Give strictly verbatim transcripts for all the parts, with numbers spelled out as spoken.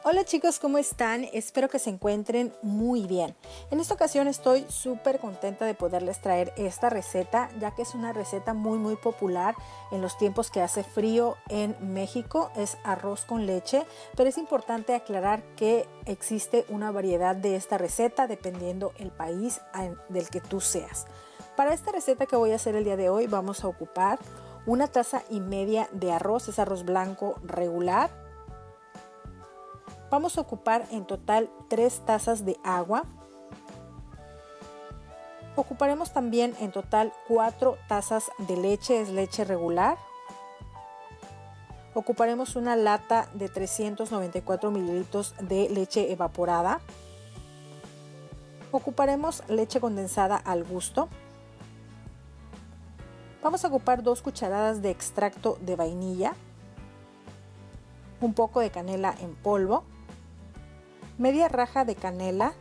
Hola chicos, ¿cómo están? Espero que se encuentren muy bien. En esta ocasión estoy súper contenta de poderles traer esta receta, ya que es una receta muy muy popular en los tiempos que hace frío en México. Es arroz con leche, pero es importante aclarar que existe una variedad de esta receta dependiendo el país del que tú seas. Para esta receta que voy a hacer el día de hoy vamos a ocupar una taza y media de arroz, es arroz blanco regular. Vamos a ocupar en total tres tazas de agua. Ocuparemos también en total cuatro tazas de leche, es leche regular. Ocuparemos una lata de trescientos noventa y cuatro mililitros de leche evaporada. Ocuparemos leche condensada al gusto. Vamos a ocupar dos cucharadas de extracto de vainilla, un poco de canela en polvo, media raja de canela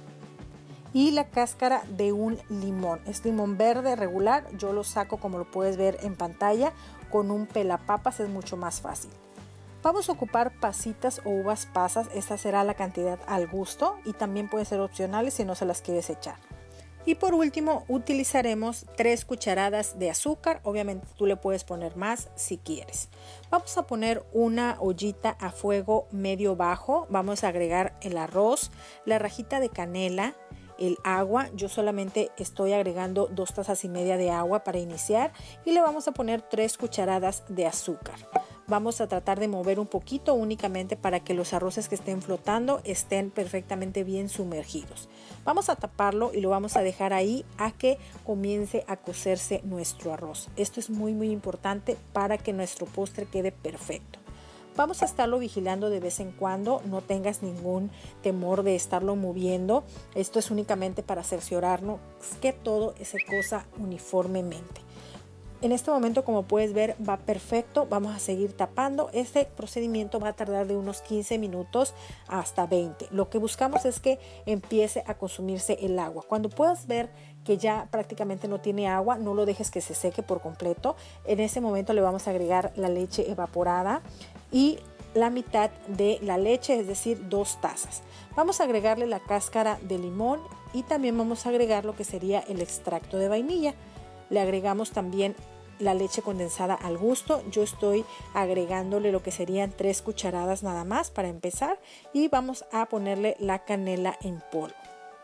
y la cáscara de un limón. Es limón verde regular, yo lo saco como lo puedes ver en pantalla, con un pelapapas es mucho más fácil. Vamos a ocupar pasitas o uvas pasas, esta será la cantidad al gusto y también pueden ser opcionales si no se las quieres echar. Y por último utilizaremos tres cucharadas de azúcar, obviamente tú le puedes poner más si quieres. Vamos a poner una ollita a fuego medio bajo, vamos a agregar el arroz, la rajita de canela, el agua, yo solamente estoy agregando dos tazas y media de agua para iniciar y le vamos a poner tres cucharadas de azúcar. Vamos a tratar de mover un poquito únicamente para que los arroces que estén flotando estén perfectamente bien sumergidos. Vamos a taparlo y lo vamos a dejar ahí a que comience a cocerse nuestro arroz. Esto es muy muy importante para que nuestro postre quede perfecto. Vamos a estarlo vigilando de vez en cuando, no tengas ningún temor de estarlo moviendo. Esto es únicamente para cerciorarnos que todo se cosa uniformemente. En este momento, como puedes ver, va perfecto. Vamos a seguir tapando. Este procedimiento va a tardar de unos quince minutos hasta veinte. Lo que buscamos es que empiece a consumirse el agua. Cuando puedas ver que ya prácticamente no tiene agua, no lo dejes que se seque por completo. En ese momento le vamos a agregar la leche evaporada y la mitad de la leche, es decir, dos tazas. Vamos a agregarle la cáscara de limón y también vamos a agregar lo que sería el extracto de vainilla. Le agregamos también la leche condensada al gusto. Yo estoy agregándole lo que serían tres cucharadas nada más para empezar y vamos a ponerle la canela en polvo.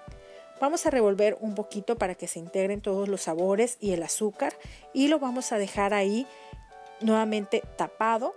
Vamos a revolver un poquito para que se integren todos los sabores y el azúcar y lo vamos a dejar ahí nuevamente tapado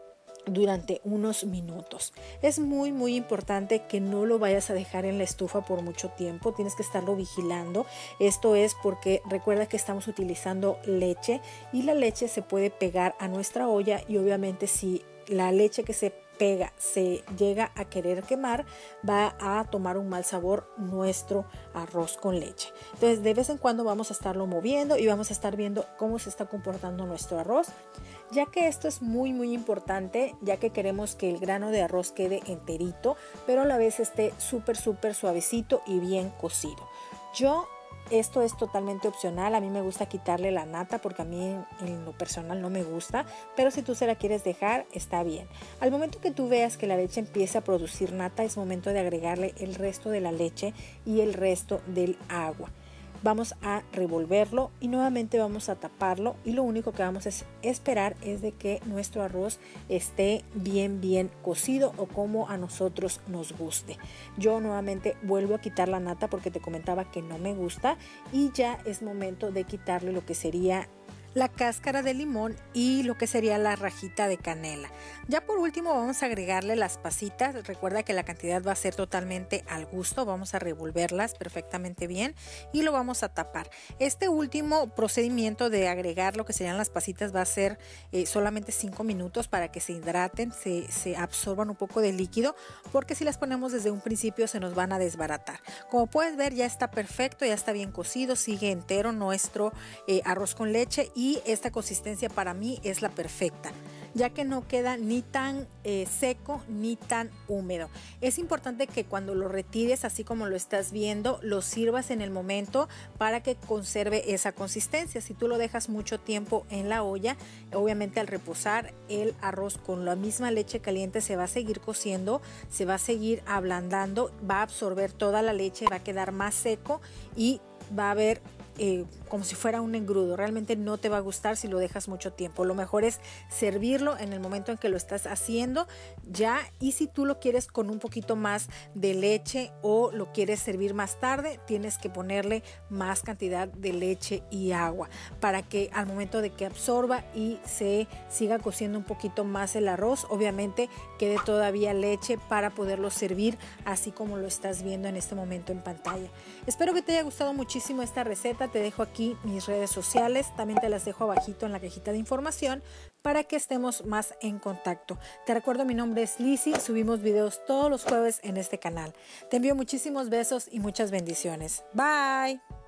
durante unos minutos. Es muy muy importante que no lo vayas a dejar en la estufa por mucho tiempo, tienes que estarlo vigilando. Esto es porque recuerda que estamos utilizando leche y la leche se puede pegar a nuestra olla y obviamente si la leche que se pega se llega a querer quemar, va a tomar un mal sabor nuestro arroz con leche. Entonces de vez en cuando vamos a estarlo moviendo y vamos a estar viendo cómo se está comportando nuestro arroz, ya que esto es muy muy importante, ya que queremos que el grano de arroz quede enterito, pero a la vez esté súper súper suavecito y bien cocido. Yo Esto es totalmente opcional, a mí me gusta quitarle la nata porque a mí en, en lo personal no me gusta, pero si tú se la quieres dejar está bien. Al momento que tú veas que la leche empiece a producir nata es momento de agregarle el resto de la leche y el resto del agua. Vamos a revolverlo y nuevamente vamos a taparlo y lo único que vamos a esperar es de que nuestro arroz esté bien bien cocido o como a nosotros nos guste. Yo nuevamente vuelvo a quitar la nata porque te comentaba que no me gusta y ya es momento de quitarle lo que sería la cáscara de limón y lo que sería la rajita de canela. Ya por último vamos a agregarle las pasitas. Recuerda que la cantidad va a ser totalmente al gusto. Vamos a revolverlas perfectamente bien y lo vamos a tapar. Este último procedimiento de agregar lo que serían las pasitas va a ser eh, solamente cinco minutos para que se hidraten, se, se absorban un poco de líquido, porque si las ponemos desde un principio se nos van a desbaratar. Como puedes ver ya está perfecto, ya está bien cocido, sigue entero nuestro eh, arroz con leche y esta consistencia para mí es la perfecta. ya que no queda ni tan eh, seco ni tan húmedo. Es importante que cuando lo retires, así como lo estás viendo, lo sirvas en el momento para que conserve esa consistencia. Si tú lo dejas mucho tiempo en la olla, obviamente al reposar el arroz con la misma leche caliente se va a seguir cociendo, se va a seguir ablandando, va a absorber toda la leche, va a quedar más seco y va a haber Eh, como si fuera un engrudo. Realmente no te va a gustar si lo dejas mucho tiempo. Lo mejor es servirlo en el momento en que lo estás haciendo ya, y si tú lo quieres con un poquito más de leche o lo quieres servir más tarde, tienes que ponerle más cantidad de leche y agua para que al momento de que absorba y se siga cociendo un poquito más el arroz, obviamente quede todavía leche para poderlo servir así como lo estás viendo en este momento en pantalla. Espero que te haya gustado muchísimo esta receta. Te dejo aquí mis redes sociales, también te las dejo abajito en la cajita de información para que estemos más en contacto. Te recuerdo, mi nombre es Lizzy, subimos videos todos los jueves en este canal. Te envío muchísimos besos y muchas bendiciones. Bye.